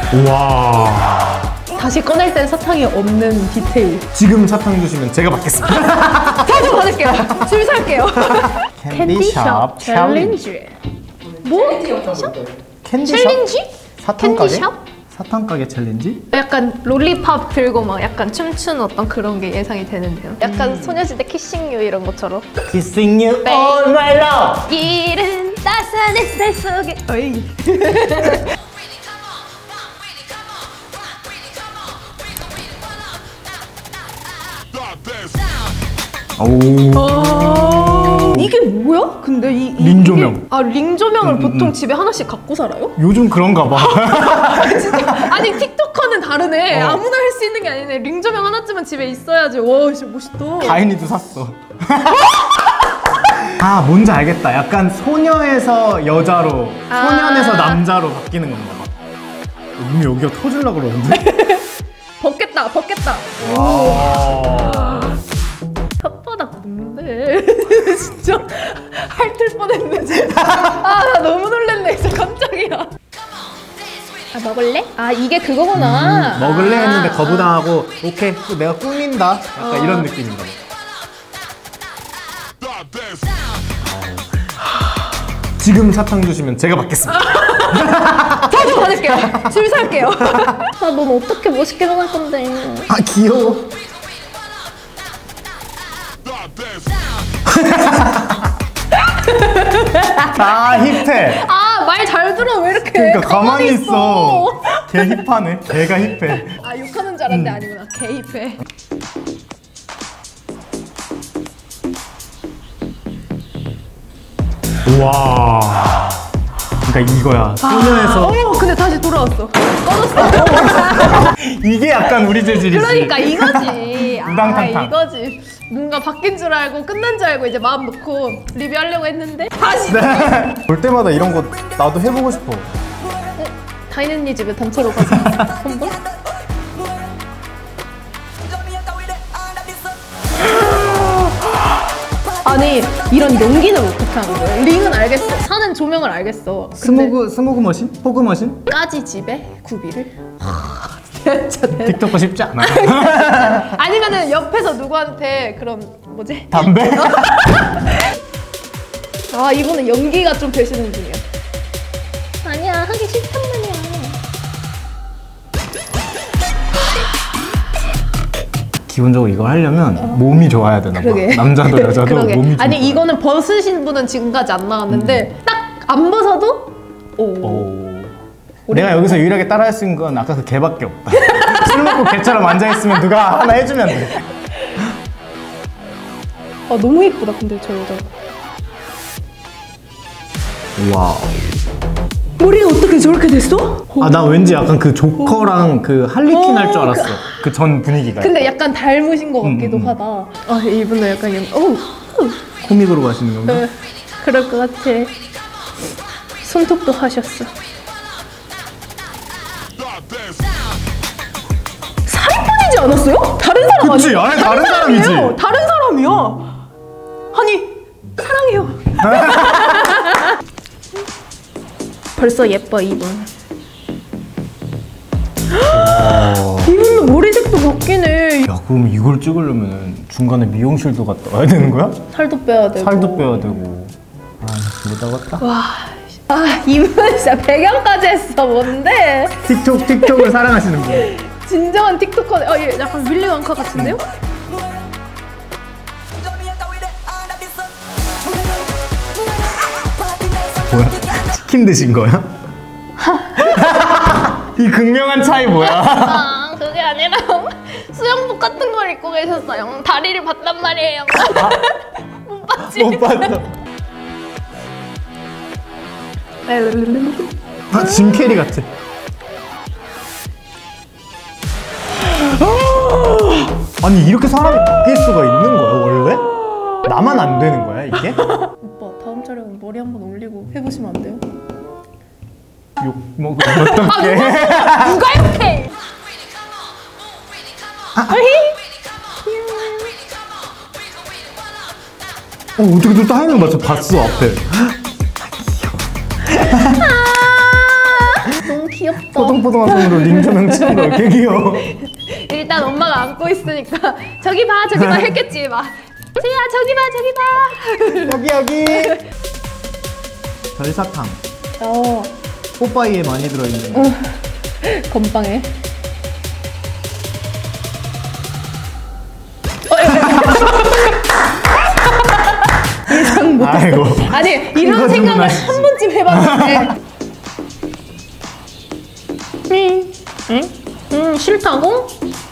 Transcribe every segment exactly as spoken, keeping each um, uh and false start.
와. 다시 꺼낼 땐 사탕이 없는 디테일. 지금 사탕 주시면 제가 받겠습니다. 저도 받을게요. 줄 설게요. 캔디숍 챌린지. 뭐? 캔디숍? 챌린지? 사탕 가게? 캔디숍? 사탕 가게 챌린지? 약간 롤리팝 들고 막 약간 춤추는 어떤 그런 게 예상이 되는데요. 약간 음. 소녀시대 키싱 유 이런 것처럼. Kissing you all my love. 이른 따스한 햇살 속에. 어이. 오. 이게 뭐야? 근데 이, 이 링조명. 이게, 아 링조명을 음, 보통 음. 집에 하나씩 갖고 살아요? 요즘 그런가 봐. 진짜? 아니 틱톡커는 다르네. 어. 아무나 할 수 있는 게 아니네. 링조명 하나쯤은 집에 있어야지. 와 진짜 멋있다. 가인이도 샀어. 아 뭔지 알겠다. 약간 소녀에서 여자로, 아 소년에서 남자로 바뀌는 건가 봐. 이미 여기가 터질라 그러는데? 벗겠다 벗겠다. 와. 혓바닥 뭔데? 진짜 핥을 뻔했네 진짜. 아 나 너무 놀랬네 진짜 깜짝이야. 아 먹을래? 아 이게 그거구나. 음, 먹을래 아, 했는데 아, 거부당하고 오케이 또 내가 꾸민다 약간 어. 이런 느낌인가 봐. 지금 사탕 주시면 제가 받겠습니다. 저도 받을게요. 줄 설게요. 아 넌 어떻게 멋있게 변할 건데. 아 귀여워. 아 힙해. 아 말 잘 들어 왜 이렇게 그러니까 가만히 있어. 걔 힙하네. 걔가 힙해. 아 욕하는 줄 알았는데 음. 아니구나. 개입해. 와. 그러니까 이거야. 소녀에서. 어 근데 다시 돌아왔어. 꺼졌어. 이게 약간 우리 재질이지. 그러니까 이거지. 아 우당탕탕. 이거지. 뭔가 바뀐 줄 알고 끝난 줄 알고 이제 마음 놓고 리뷰하려고 했는데 다시. 네. 볼 때마다 이런 거 나도 해보고 싶어. 어? 다이언니 집에 단체로 가서 한번? 아니 이런 연기는 어떻게 하는 거예요? 링은 알겠어. 사는 조명을 알겠어. 스모그 스모그 머신? 포그 머신? 까지 집에 구비를? 진짜 대단. 틱톡거 쉽지 않아. 아니면은 옆에서 누구한테 그런 뭐지? 담배? 아 이분은 연기가 좀 되시는 분이야. 아니야 하기 싫단 말이야. 기본적으로 이걸 하려면 어. 몸이 좋아야 되나 봐. 그러게. 남자도 여자도 그러게. 몸이 좋아. 아니 이거는 벗으신 분은 지금까지 안 나왔는데 음. 딱 안 벗어도 오. 오. 내가 여기서 유일하게 따라할 수 있는 건 아까 그 개밖에 없다. 술 먹고 개처럼 앉아있으면 누가 하나 해주면 돼. 아 너무 예쁘다 근데 저 여자. 와우. 머리가 어떻게 저렇게 됐어? 아 나 왠지 약간 그 조커랑 오. 그 할리퀸 할 줄 알았어. 그 전 분위기가. 근데 약간 닮으신 것 같기도 음, 음. 하다. 아 이분은 약간 이런 오. 코믹으로 가시는 건가? 네, 그럴 것 같아. 손톱도 하셨어. 살이 빠지지 않았어요? 다른 사람 그치, 아니야? 아니, 다른 사람이지. 사람이에요. 다른 사람이야. 아니 사랑해요. 벌써 예뻐 이분. 이분도 머리색도 바뀌네. 야 그럼 이걸 찍으려면 중간에 미용실도 갔다 와야 되는 거야? 살도 빼야 되고. 살도 빼야 되고. 아 못하겠다. 와. 아 이분 진짜 배경까지 했어. 뭔데? 틱톡 틱톡을 사랑하시는 분. 진정한 틱톡커. 아 얘 약간 윌리 원카 같은데요? 뭐야? 치킨 드신 거야? 이 극명한 차이 뭐야? 아 그게 아니라 수영복 같은 걸 입고 계셨어요. 다리를 봤단 말이에요. 아? 못 봤지? 못 봤어. 아, 짐 캐리 같아. 아니 이렇게 사람이 바뀔 수가 있는 거야 원래? 나만 안 되는 거야 이게? 오빠 다음 촬영은 머리 한번 올리고 해보시면 안 돼요? 욕 먹으면 어떡해? 누가 욕해? 아, 아. 어 어떻게 또 타이밍 맞춰 봤어 앞에. 너무 귀엽다. 귀엽다. 뽀동뽀동한 손으로 링 조명 치는 거 개 귀여워. 일단 엄마가 안고 있으니까 저기 봐 저기 봐 했겠지 막. 수야 저기 봐 저기 봐. 여기 여기. 별사탕. 어. 뽀빠이에 많이 들어있는. 어. 건빵에. 예상 못했어. 아이고. 아니 이런 이거 생각을 주문하시지. 한 번쯤 해봤는데. 응? 응? 응 싫다고?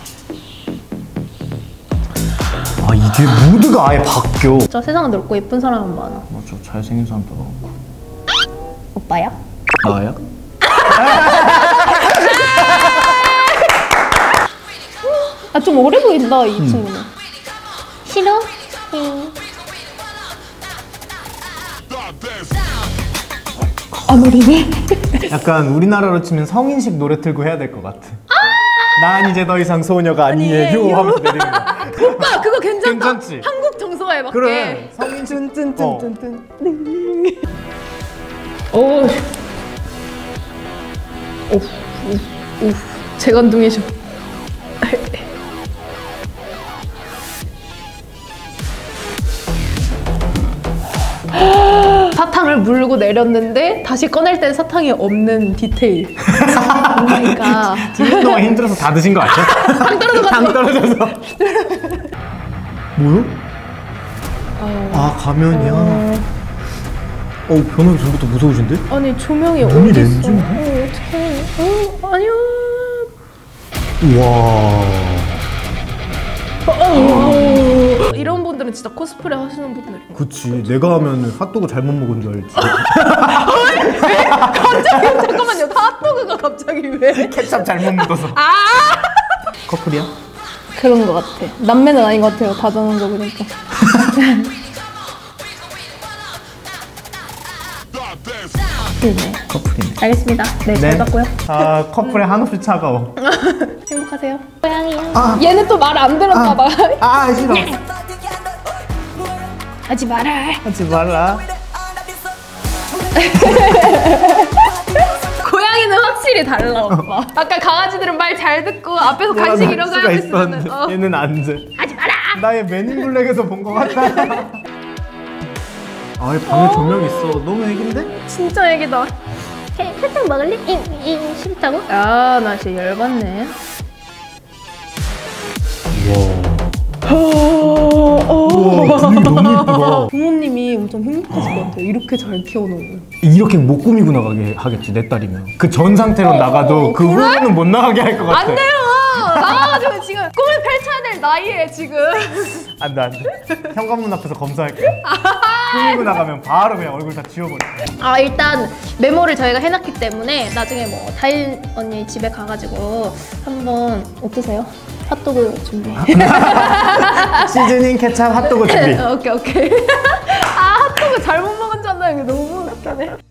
아 이게 무드가 아예 바뀌어. 진짜 세상에 넓고 예쁜 사람은 많아. 맞아, 잘생긴 사람도 많고. 오빠야? 나야? 아 좀 어려 보인다 이 친구는. 싫어? 응. 안 어리네? 약간 우리나라로 치면 성인식 노래 틀고 해야 될 것 같아. 난 이제 더 이상 소녀가 아니에요 아니에요. 하면서 내리는 거. 오빠 그거 괜찮다. 괜찮지? 한국 정서에 맞게. 그래. 성인식. 뚠뚠뚠뚠뚠. 오. 오우. 오우. 재간둥이셔. 사탕을 물고 내렸는데 다시 꺼낼 땐 사탕이 없는 디테일. 그러니까 일 년 동안 힘들어서 다 드신 거 아니야? 당 떨어져가지고. 당 떨어져서. 뭐요? 어. 아 가면이야. 어. 어 변호사 전부터 무서우신데? 아니 조명이 눈이 어디 있어? 렌즈인데? 어, 어떡해. 어, 아니요. 우와. 어, 이런 분들은 진짜 코스프레 하시는 분들인 거. 그치. 내가 하면 핫도그 잘못 먹은 줄 알지. 갑자기 잠깐만요. 핫도그가 갑자기 왜? 케찹 잘못 묻어서. 아! 커플이야? 그런 거 같아. 남매는 아닌 것 같아요. 다 저는 거 보니까. 네. 커플이네. 알겠습니다. 네, 네. 잘 봤고요. 아 커플에 한없이 차가워. 행복하세요. 고양이요. 아. 얘는 또 말 안 들었나 봐. 아 싫어. 하지 마라. 하지 말라. 고양이는 확실히 달라 오빠. 아까 강아지들은 말 잘 듣고 앞에서 간식 이런 거 하고 있으면 어. 얘는 안 돼. 하지 마라. 나의 맨인블랙에서 본 것 같다. 아, 이 방에 조명 있어. 너무 애긴데? 진짜 애기다. 사탕 먹을래? 잉, 잉, 싫다고? 아, 나 진짜 열받네. 우와, 분위기 너무 예쁘다. 부모님이 엄청 행복하실 것 같아요. 이렇게 잘 키워놓으면. 이렇게 못 꾸미고 나가게 하겠지, 내 딸이면. 그 전 상태로 나가도 그 그래? 후로는 못 나가게 할 것 같아. 안 돼요! 나가가지고 지금 꿈을 펼쳐야 될 나이에 지금. 안 돼, 안 돼. 현관문 앞에서 검사할게. 꾸미고 나가면 바로 그냥 얼굴 다 지워버릴게. 아, 일단 메모를 저희가 해놨기 때문에 나중에 뭐 다일 언니 집에 가가지고 한번 어떠세요? 핫도그 준비. 시즈닝 케찹 핫도그 준비. 오케이, 오케이. 아, 핫도그 잘못 먹은 줄 알았나? 이게 너무 웃기네.